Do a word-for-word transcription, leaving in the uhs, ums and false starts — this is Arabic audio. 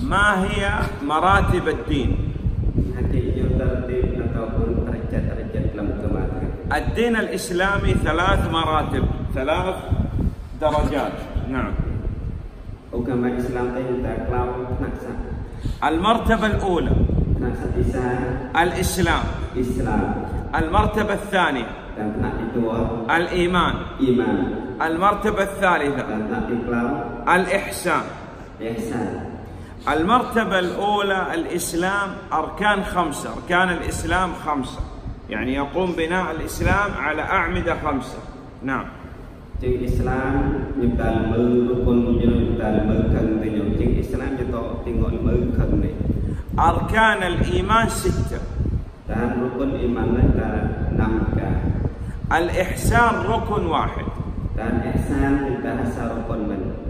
ما هي مراتب الدين؟ الدين الإسلامي ثلاث مراتب، ثلاث درجات. نعم. المرتبة الأولى الإسلام. المرتبة الثانية الإيمان. المرتبة الثالثة الإحسان. المرتبة الأولى الإسلام أركان خمسة، أركان الإسلام خمسة، يعني يقوم بناء الإسلام على أعمدة خمسة. نعم. أركان الإيمان ستة. الإحسان ركن واحد.